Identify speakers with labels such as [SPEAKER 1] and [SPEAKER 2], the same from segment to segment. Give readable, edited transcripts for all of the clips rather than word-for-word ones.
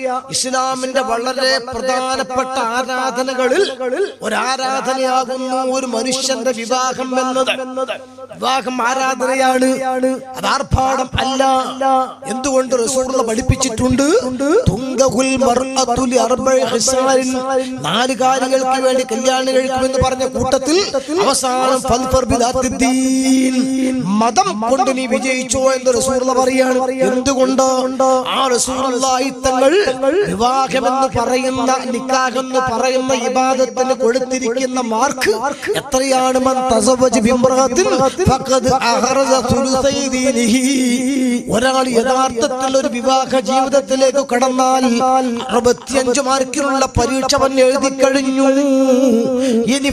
[SPEAKER 1] ഇസ്ലാമിന്റെ വളരെ പ്രധാനപ്പെട്ട ആരാധനകളിൽ ഒരു ആരാധനയാകുന്നു ഒരു മനുഷ്യന്റെ വിവാഹം എന്നത്. വിവാഹം ആരാധനയാണ്, അത് ആർഭാടം അല്ല. എന്തുകൊണ്ട് റസൂലുള്ളാഹി പഠിപ്പിച്ചിട്ടുണ്ട്? തുങ്കഹുൽ മർഅതു ലിഅർബഇ ഹിസാലിൻ, 4 കാര്യങ്ങൾക്ക് വേണ്ടി കല്യാണം കഴിക്കുമെന്ന് പറഞ്ഞ കൂട്ടത്തിൽ അവസാനം ഫൽഫർ ബിദാത്തിദ്ദീൻ, മതം കൊണ്ട് നീ വിജയിച്ചോ എന്ന് റസൂലുള്ളാഹി പറയാണ്. എന്തുകൊണ്ട്? ആ റസൂലുള്ളാഹി തങ്ങൾ വിവാഹമെന്ന് പറയുന്ന, നിക്കാഹ് എന്ന് പറയുന്ന ഇബാദത്തിന് കൊടുത്തിരിക്കുന്ന മാർക്ക് എത്രയാണ്? മൻ തസവ്വജ ബിംറഅത്തിൻ ഫഖദ് അഖറജ സുലുസൈ ദീനിഹി. ഒരാൾ യഥാർത്ഥത്തിൽ ഒരു വിവാഹ ജീവിതത്തിലേക്ക് കടന്നാൽ 65 മാർക്കിലുള്ള പരീക്ഷ അവൻ എഴുതി കഴിഞ്ഞു. ഇനി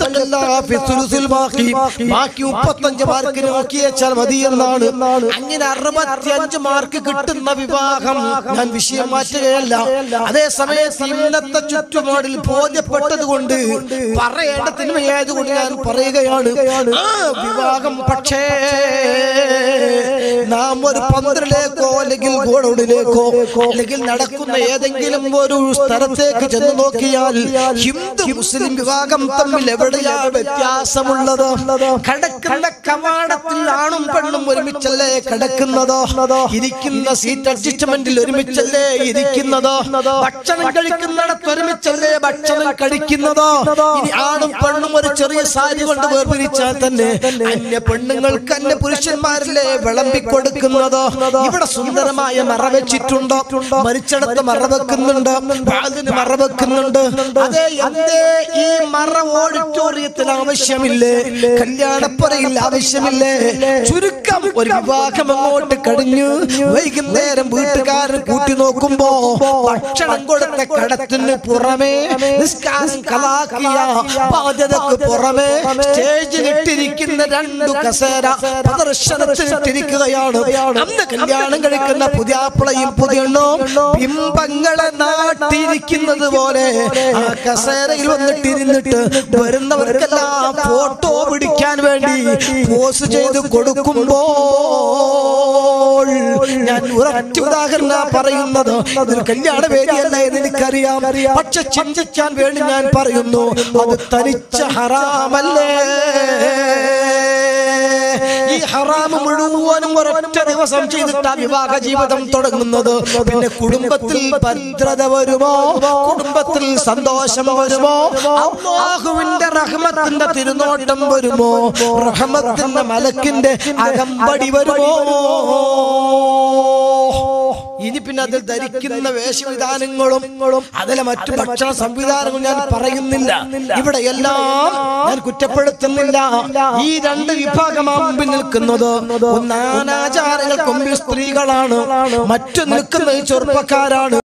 [SPEAKER 1] ബാക്കി 35 മാർക്ക് നോക്കിയേച്ചാൽ മതി എന്നാണ്. അങ്ങനെ 65 മാർക്ക് കിട്ടുന്ന വിവാഹം ഞാൻ വിഷയം മാറ്റുകയല്ല. അതേസമയത്ത് ഇന്നത്തെ ചുറ്റുപാടിൽ ബോധ്യപ്പെട്ടത് കൊണ്ട് പറയേണ്ട തിന്മയായതുകൊണ്ട് ഞാൻ പറയുകയാണ്. ആ വിവാഹം പക്ഷേ നാം ഒരു പന്തലിലേക്കോ അല്ലെങ്കിൽ ഗോഡൌണിലേക്കോ അല്ലെങ്കിൽ നടക്കുന്ന ഏതെങ്കിലും ഒരു സ്ഥലത്തേക്ക് ചെന്ന് നോക്കിയാൽ ഹിന്ദു മുസ്ലിം വിവാഹം തമ്മിൽ എവിടെയാണ് വ്യത്യാസമുള്ളത്? കിടക്കുന്ന കവാടത്തിൽ ആണും പെണ്ണും ഒരുമിച്ചല്ലേ കിടക്കുന്നതോ? ഇരിക്കുന്ന സീറ്റ് അഡ്ജസ്റ്റ്മെന്റിൽ ഒരുമിച്ചല്ലേ ഇരിക്കുന്നതോ? ഭക്ഷണം കഴിക്കുന്നിടത്ത് ഒരുമിച്ചല്ലേ ഭക്ഷണം കഴിക്കുന്നതോ? ഇനി ആണും പെണ്ണും ഒരു ചെറിയ സാരി കൊണ്ട് വേർപിരിച്ചാൽ തന്നെ അന്യ പെണ്ണുങ്ങൾക്ക് അന്യ പുരുഷന്മാരല്ലേ വിളമ്പിക്കൊടുക്കുന്നതോ? ഇവിടെ സുന്ദരമായ മറ വെച്ചിട്ടുണ്ടോ? മരിച്ചിടത്ത് മറ വെക്കുന്നുണ്ട്, ബാലിന് മറ വെക്കുന്നുണ്ട്. അതെ, എന്തേ ഈ മറ ഓഡിറ്റോറിയത്തിൽ ആവശ്യമില്ലേ? കല്യാണപ്പുരയിൽ ആവശ്യമില്ലേ? ചുരുക്കം ഒരു വിവാഹം അങ്ങോട്ട് കഴിഞ്ഞു വൈകുന്നേരം വീട്ടുകാരൻ കൂട്ടി നോക്കുമ്പോ ഭക്ഷണം കൊടുത്ത കടത്തിന് പുറമെ, നിസ്കാരം കളാക്കിയ ബാധ്യതക്ക് പുറമെ സ്റ്റേജിലിട്ടിരിക്കുന്ന 2 കസേര പ്രദർശനത്തിനിട്ടിരിക്കുകയാണ്. അന്ന് കല്യാണം കഴിക്കുന്ന പുതിയാപ്പിളയും പുതിയണ്ണും ബിംബങ്ങളെ നാട്ടിയിരിക്കുന്നത് പോലെ ആ കസേരയിൽ വന്നിട്ടിരുന്നിട്ട് വരുന്നവർക്കെല്ലാം ഫോട്ടോ പിടിക്കാൻ വേണ്ടി പോസ് ചെയ്ത് കൊടുക്കുമ്പോൾ ഞാൻ ഒരൊറ്റ ഉദാഹരണം പറയുന്നത്, ഇതൊരു കല്യാണ വേദിയല്ല എന്ന് എനിക്കറിയാം. പക്ഷെ ചിന്തിക്കാൻ വേണ്ടി ഞാൻ പറയുന്നു, അത് തനിച്ച ഹറാമല്ലേ? ഈ ഹറാം മുഴുവനും ഒരൊറ്റ ദിവസം ചെയ്തിട്ടാ വിവാഹ ജീവിതം തുടങ്ങുന്നത്. പിന്നെ കുടുംബത്തിൽ ഭദ്രത വരുമോ? കുടുംബത്തിൽ സന്തോഷം വരുമോ? അല്ലാഹുവിന്റെ റഹ്മത്തിന്റെ തിരുനോട്ടം വരുമോ? റഹ്മത്തിന്റെ മലക്കിന്റെ അകമ്പടി വരുമോ? ഇനി പിന്നെ അതിൽ ധരിക്കുന്ന വേഷവിധാനങ്ങളും അതിലെ മറ്റു ഭക്ഷണ സംവിധാനങ്ങളും ഞാൻ പറയുന്നില്ല. ഇവിടെ എല്ലാം ഞാൻ കുറ്റപ്പെടുത്തുന്നില്ല. ഈ 2 വിഭാഗമാണ് മുമ്പിൽ നിൽക്കുന്നത്. ഒന്ന് അനാചാരങ്ങൾക്ക് മുമ്പിൽ സ്ത്രീകളാണ്, മറ്റു നിൽക്കുന്നത് ചെറുപ്പക്കാരാണ്.